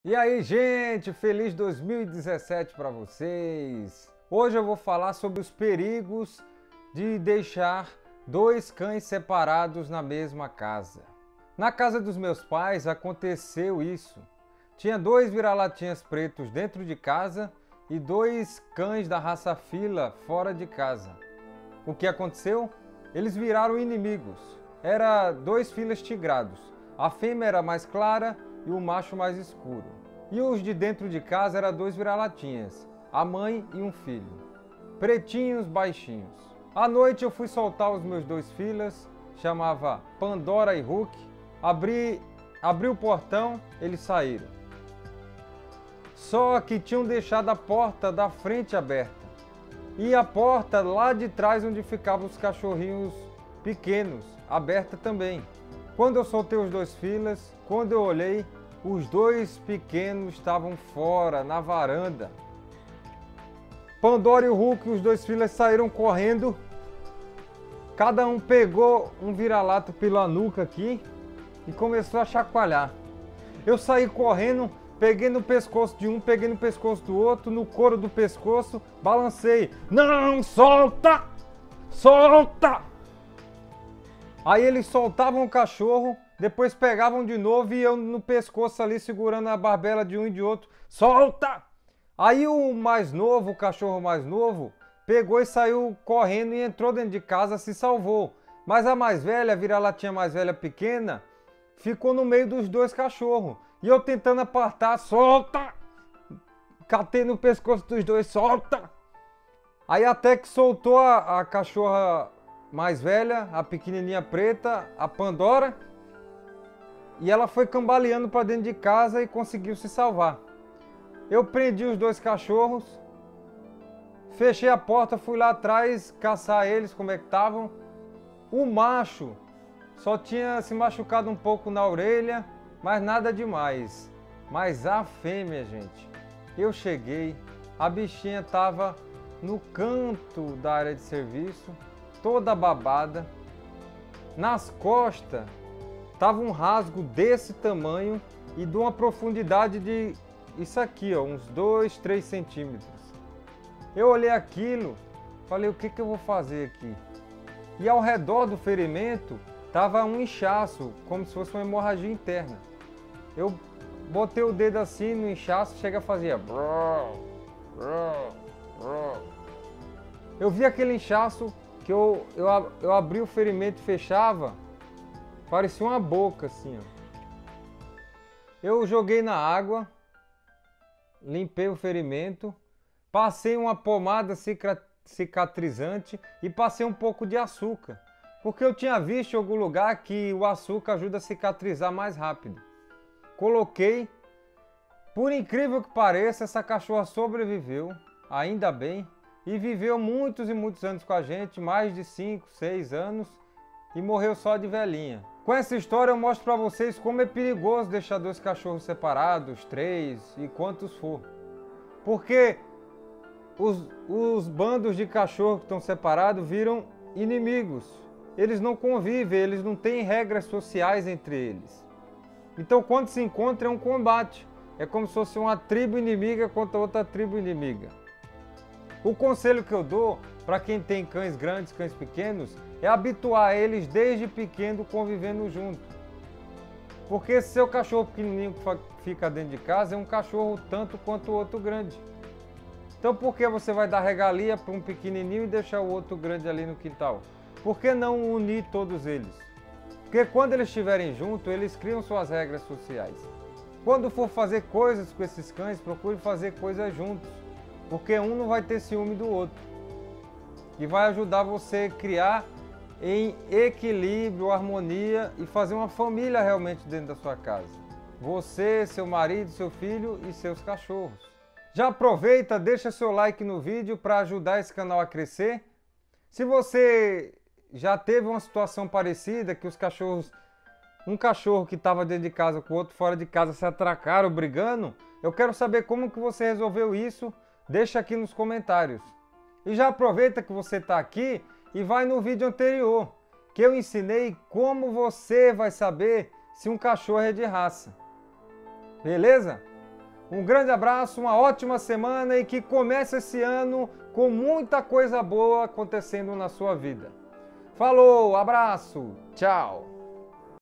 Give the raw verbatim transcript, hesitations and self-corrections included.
E aí, gente, feliz dois mil e dezessete para vocês. Hoje eu vou falar sobre os perigos de deixar dois cães separados na mesma casa. Na casa dos meus pais aconteceu isso. Tinha dois vira-latinhas pretos dentro de casa e dois cães da raça fila fora de casa. O que aconteceu? Eles viraram inimigos. Era dois filas tigrados. A fêmea era mais clara e o macho mais escuro. E os de dentro de casa eram dois vira-latinhas, a mãe e um filho. Pretinhos, baixinhos. À noite eu fui soltar os meus dois filas, chamava Pandora e Hulk. Abri, abri o portão, eles saíram. Só que tinham deixado a porta da frente aberta. E a porta lá de trás onde ficavam os cachorrinhos pequenos, aberta também. Quando eu soltei os dois filas, quando eu olhei, os dois pequenos estavam fora, na varanda. Pandora e o Hulk, os dois filhos, saíram correndo. Cada um pegou um vira-lata pela nuca aqui e começou a chacoalhar. Eu saí correndo, peguei no pescoço de um, peguei no pescoço do outro, no couro do pescoço, balancei. Não, solta! Solta! Aí eles soltavam o cachorro, depois pegavam de novo e eu no pescoço ali segurando a barbela de um e de outro. Solta! Aí o mais novo, o cachorro mais novo, pegou e saiu correndo e entrou dentro de casa, se salvou. Mas a mais velha, a vira-latinha mais velha pequena, ficou no meio dos dois cachorros. E eu tentando apartar, solta! Catei no pescoço dos dois, solta! Aí até que soltou a, a cachorra mais velha, a pequenininha preta, a Pandora, e ela foi cambaleando para dentro de casa e conseguiu se salvar. Eu prendi os dois cachorros, fechei a porta, fui lá atrás caçar eles, como é que estavam. O macho só tinha se machucado um pouco na orelha, mas nada demais. Mas a fêmea, gente, eu cheguei, a bichinha estava no canto da área de serviço, toda babada. Nas costas tava um rasgo desse tamanho e de uma profundidade de isso aqui, ó, uns dois, três centímetros. Eu olhei aquilo, falei, o que que eu vou fazer aqui? E ao redor do ferimento tava um inchaço, como se fosse uma hemorragia interna. Eu botei o dedo assim no inchaço, chega a fazer. Eu vi aquele inchaço que eu, eu, eu abri o ferimento e fechava, parecia uma boca assim, ó. Eu joguei na água, limpei o ferimento, passei uma pomada cicatrizante e passei um pouco de açúcar, porque eu tinha visto em algum lugar que o açúcar ajuda a cicatrizar mais rápido. Coloquei, por incrível que pareça, essa cachorra sobreviveu, ainda bem. E viveu muitos e muitos anos com a gente, mais de cinco, seis anos, e morreu só de velhinha. Com essa história eu mostro para vocês como é perigoso deixar dois cachorros separados, três e quantos for. Porque os, os bandos de cachorro que estão separados viram inimigos. Eles não convivem, eles não têm regras sociais entre eles. Então quando se encontra é um combate. É como se fosse uma tribo inimiga contra outra tribo inimiga. O conselho que eu dou para quem tem cães grandes, cães pequenos, é habituar eles desde pequeno convivendo junto. Porque se seu cachorro pequenininho que fica dentro de casa é um cachorro tanto quanto o outro grande. Então por que você vai dar regalia para um pequenininho e deixar o outro grande ali no quintal? Por que não unir todos eles? Porque quando eles estiverem juntos, eles criam suas regras sociais. Quando for fazer coisas com esses cães, procure fazer coisas juntos. Porque um não vai ter ciúme do outro. E vai ajudar você a criar em equilíbrio, harmonia e fazer uma família realmente dentro da sua casa. Você, seu marido, seu filho e seus cachorros. Já aproveita, deixa seu like no vídeo para ajudar esse canal a crescer. Se você já teve uma situação parecida, que os cachorros, um cachorro que estava dentro de casa com o outro fora de casa se atracaram brigando, eu quero saber como que você resolveu isso. Deixa aqui nos comentários. E já aproveita que você está aqui e vai no vídeo anterior, que eu ensinei como você vai saber se um cachorro é de raça. Beleza? Um grande abraço, uma ótima semana e que comece esse ano com muita coisa boa acontecendo na sua vida. Falou, abraço, tchau!